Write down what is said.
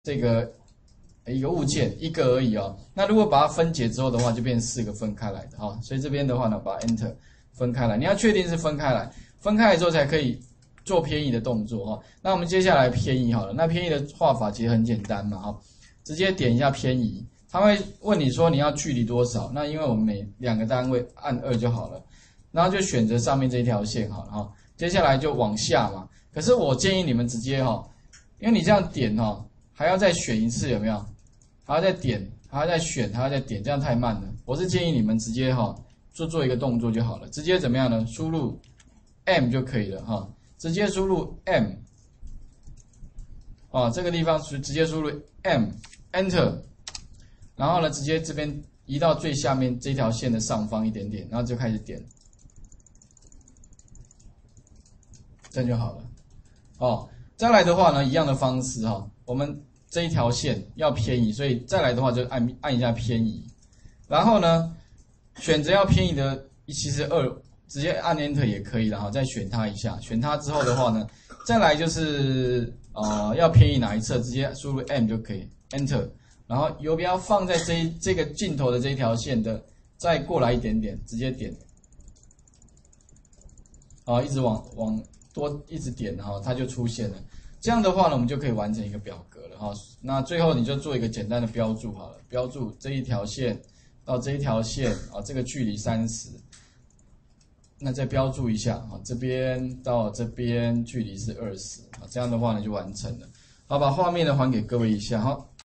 这个一个物件一个而已哦。那如果把它分解之后的话，就变成4个分开来的哈。所以这边的话呢，把 Enter 分开来，你要确定是分开来，分开来之后才可以做偏移的动作哈。那我们接下来偏移好了，那偏移的画法其实很简单嘛哈，直接点一下偏移，它会问你说你要距离多少，那因为我们每2个单位按2就好了，然后就选择上面这一条线好了哈。接下来就往下嘛，可是我建议你们直接哈，因为你这样点哈，还要再选一次有没有？还要再点，还要再选，还要再点，这样太慢了。我是建议你们直接哈，做一个动作就好了，直接怎么样呢？输入 M 就可以了哈，直接输入 M， 啊，这个地方直接输入 M，Enter， 然后呢，直接这边移到最下面这条线的上方一点点，然后就开始点，这样就好了。哦，再来的话呢，一样的方式哈，我们这一条线要偏移，所以再来的话就按一下偏移，然后呢，选择要偏移的其实2，直接按 Enter 也可以，然后再选它一下，选它之后的话呢，再来就是要偏移哪一侧，直接输入 M 就可以 Enter， 然后游标放在这个尽头的这一条线的，再过来一点点，直接点，一直往多一直点，然后它就出现了。这样的话呢，我们就可以完成一个表格了哈。那最后你就做一个简单的标注好了，标注这一条线到这一条线啊，这个距离30，那再标注一下啊，这边到这边距离是20啊，这样的话呢就完成了。好，把画面呢还给各位一下哈。